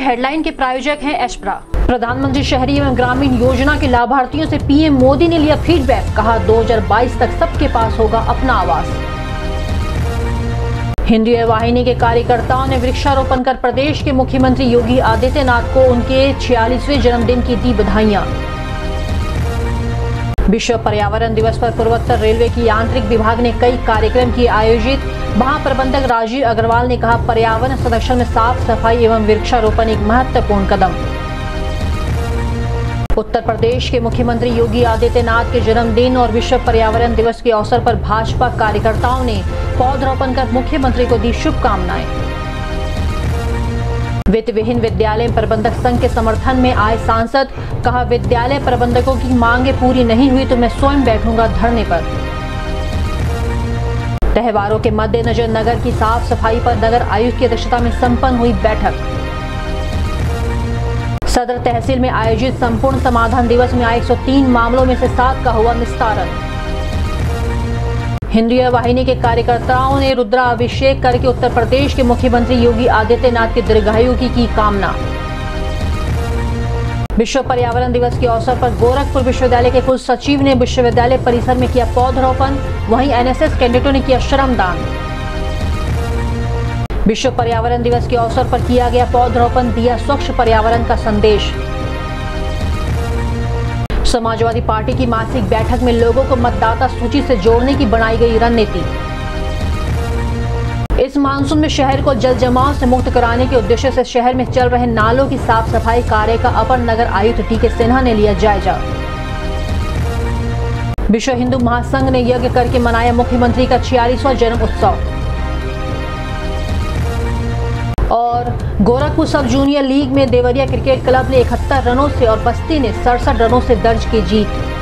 Headline के प्रायोजक हैं एशप्रा। प्रधानमंत्री शहरी एवं ग्रामीण योजना के लाभार्थियों से पीएम मोदी ने लिया फीडबैक, कहा 2022 तक सबके पास होगा अपना आवास। हिंदू वाहिनी के कार्यकर्ताओं ने वृक्षारोपण कर प्रदेश के मुख्यमंत्री योगी आदित्यनाथ को उनके 46वें जन्मदिन की दी बधाइयां। विश्व पर्यावरण दिवस पर पूर्वोत्तर रेलवे की यांत्रिक विभाग ने कई कार्यक्रम किए आयोजित। महाप्रबंधक राजीव अग्रवाल ने कहा, पर्यावरण संरक्षण में साफ सफाई एवं वृक्षारोपण एक महत्वपूर्ण कदम। उत्तर प्रदेश के मुख्यमंत्री योगी आदित्यनाथ के जन्मदिन और विश्व पर्यावरण दिवस के अवसर पर भाजपा कार्यकर्ताओं ने पौधरोपण कर मुख्यमंत्री को दी शुभकामनाएं। वित्त विहीन विद्यालय प्रबंधक संघ के समर्थन में आए सांसद, कहा विद्यालय प्रबंधकों की मांगे पूरी नहीं हुई तो मैं स्वयं बैठूंगा धरने पर। त्योहारों के मद्देनजर नगर की साफ सफाई पर नगर आयुक्त की अध्यक्षता में संपन्न हुई बैठक। सदर तहसील में आयोजित संपूर्ण समाधान दिवस में आए 103 मामलों में से 7 का हुआ निस्तारण। हिंदू वाहिनी के कार्यकर्ताओं ने रुद्राभिषेक करके उत्तर प्रदेश के मुख्यमंत्री योगी आदित्यनाथ की दीर्घायु की कामना। विश्व पर्यावरण दिवस के अवसर पर गोरखपुर विश्वविद्यालय के कुल सचिव ने विश्वविद्यालय परिसर में किया पौधरोपण, वहीं एनएसएस कैडेटों ने किया श्रमदान। विश्व पर्यावरण दिवस के अवसर पर किया गया पौधरोपण, दिया स्वच्छ पर्यावरण का संदेश। समाजवादी पार्टी की मासिक बैठक में लोगों को मतदाता सूची से जोड़ने की बनाई गई रणनीति। इस मानसून में शहर को जल जमाव से मुक्त कराने के उद्देश्य से शहर में चल रहे नालों की साफ सफाई कार्य का अपर नगर आयुक्त टीके सिन्हा ने लिया जायजा। विश्व हिंदू महासंघ ने यज्ञ करके मनाया मुख्यमंत्री का 46वां जन्म उत्सव। और गोरखपुर सब जूनियर लीग में देवरिया क्रिकेट क्लब ने 71 रनों से और बस्ती ने 67 रनों से दर्ज की जीत।